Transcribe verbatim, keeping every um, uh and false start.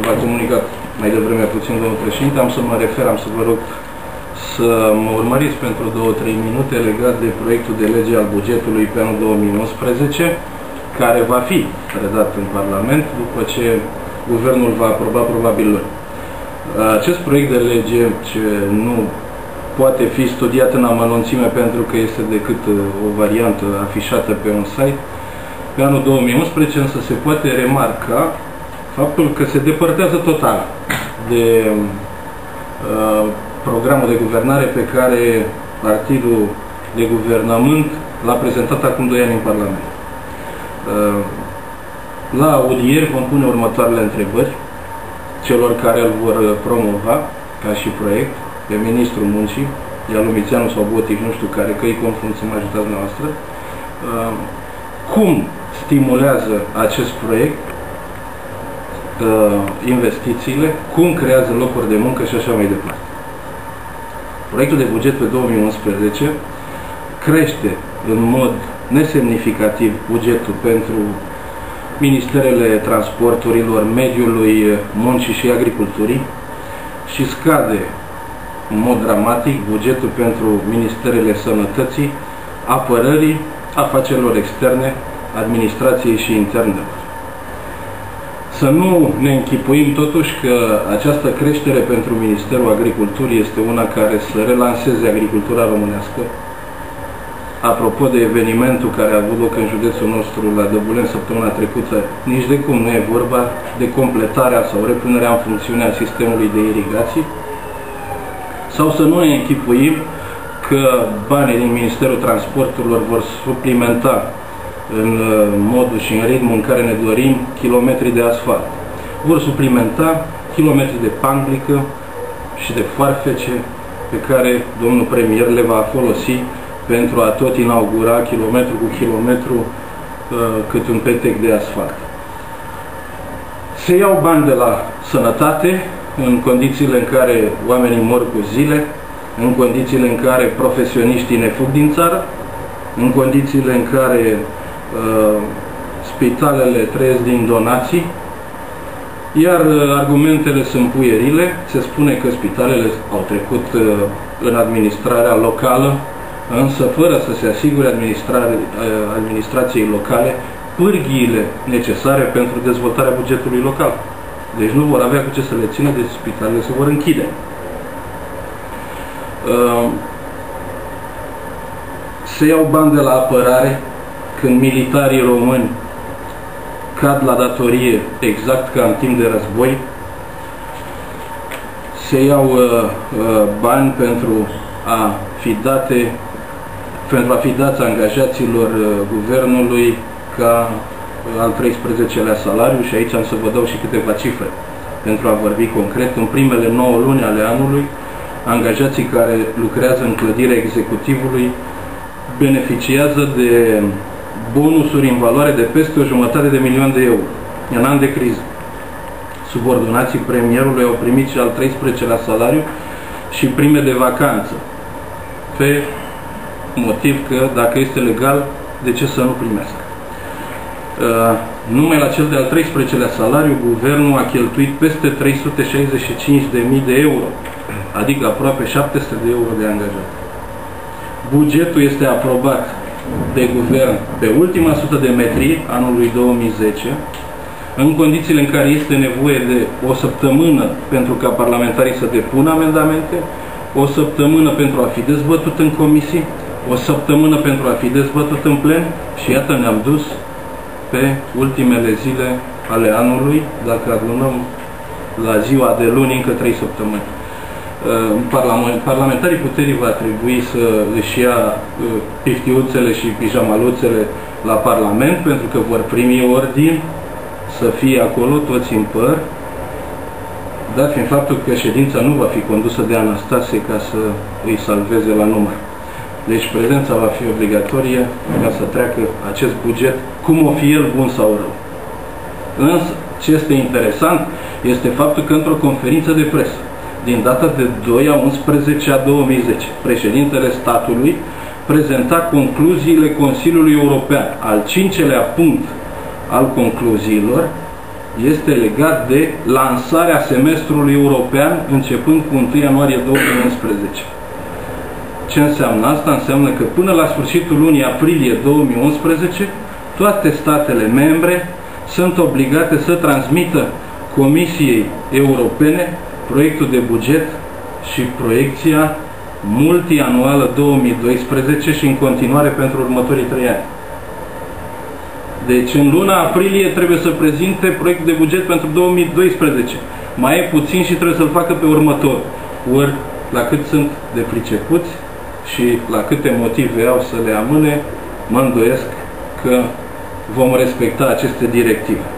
v-a comunicat mai devreme puțin, domnul președinte, am să mă refer, am să vă rog să mă urmăriți pentru două trei minute legat de proiectul de lege al bugetului pe anul două mii unsprezece, care va fi predat în Parlament după ce Guvernul va aproba probabil luni. Acest proiect de lege, ce nu poate fi studiat în amănunțime pentru că este decât o variantă afișată pe un site, pe anul două mii unsprezece însă se poate remarca faptul că se depărtează total de uh, programul de guvernare pe care Partidul de Guvernământ l-a prezentat acum doi ani în Parlament. Uh, la audieri vom pune următoarele întrebări celor care îl vor promova ca și proiect, pe Ministrul Muncii, Ialumițeanu sau Botic, nu știu care, că îi confund, să mă ajutați noastră. Uh, cum stimulează acest proiect uh, investițiile, cum creează locuri de muncă și așa mai departe. Proiectul de buget pe două mii unsprezece crește în mod nesemnificativ bugetul pentru Ministerele Transporturilor, Mediului, Muncii și Agriculturii și scade în mod dramatic bugetul pentru Ministerele Sănătății, Apărării, Afacerilor Externe, Administrației și Internelor. Să nu ne închipuim totuși că această creștere pentru Ministerul Agriculturii este una care să relanseze agricultura românească. Apropo de evenimentul care a avut loc în județul nostru la Dăbulen săptămâna trecută, nici de cum nu e vorba de completarea sau repunerea în funcțiune a sistemului de irigații, sau să nu ne închipuim că banii din Ministerul Transporturilor vor suplimenta în modul și în ritmul în care ne dorim kilometri de asfalt. Vor suplimenta kilometri de panglică și de foarfece pe care domnul premier le va folosi pentru a tot inaugura kilometru cu kilometru cât un petec de asfalt. Se iau bani de la sănătate în condițiile în care oamenii mor cu zile, în condițiile în care profesioniștii ne fug din țară, în condițiile în care uh, spitalele trăiesc din donații, iar uh, argumentele sunt puierile. Se spune că spitalele au trecut uh, în administrarea locală, însă fără să se asigure administrare, uh, administrației locale pârghiile necesare pentru dezvoltarea bugetului local. Deci nu vor avea cu ce să le țină, deci spitalele se vor închide. Uh, se iau bani de la apărare când militarii români cad la datorie exact ca în timp de război. Se iau uh, uh, bani pentru a fi date pentru a fi dați angajaților uh, guvernului ca al treisprezecelea salariu, și aici am să vă dau și câteva cifre pentru a vorbi concret. În primele nouă luni ale anului, angajații care lucrează în clădirea executivului beneficiază de bonusuri în valoare de peste o jumătate de milion de euro în an de criză. Subordonații premierului au primit și al treisprezecelea salariu și prime de vacanță, pe motiv că dacă este legal, de ce să nu primească? Uh, numai la cel de-al treisprezecelea salariu, guvernul a cheltuit peste trei sute șaizeci și cinci de mii de euro, adică aproape șapte sute de euro de angajat. Bugetul este aprobat de guvern pe ultima sută de metri anului două mii zece, în condițiile în care este nevoie de o săptămână pentru ca parlamentarii să depună amendamente, o săptămână pentru a fi dezbătut în comisii, o săptămână pentru a fi dezbătut în plen și iată ne-am dus pe ultimele zile ale anului, dacă adunăm la ziua de luni încă trei săptămâni. Parlamentarii puterii va trebui să își ia piftiuțele și pijamaluțele la Parlament, pentru că vor primi ordin să fie acolo toți în păr, dat fiind faptul că ședința nu va fi condusă de Anastase ca să îi salveze la număr. Deci prezența va fi obligatorie ca să treacă acest buget, cum o fi el bun sau rău. Însă, ce este interesant este faptul că într-o conferință de presă din data de doi a unsprezecea două mii zece, președintele statului prezenta concluziile Consiliului European, al cincelea punct al concluziilor, este legat de lansarea semestrului european începând cu întâi ianuarie două mii unsprezece. Ce înseamnă asta? Înseamnă că până la sfârșitul lunii aprilie două mii unsprezece toate statele membre sunt obligate să transmită Comisiei Europene proiectul de buget și proiecția multianuală două mii doisprezece și în continuare pentru următorii trei ani. Deci în luna aprilie trebuie să prezinte proiectul de buget pentru două mii doisprezece. Mai e puțin și trebuie să-l facă pe următor. Ori la cât sunt de pricepuți și la câte motive au să le amâne, mă îndoiesc că vom respecta aceste directive.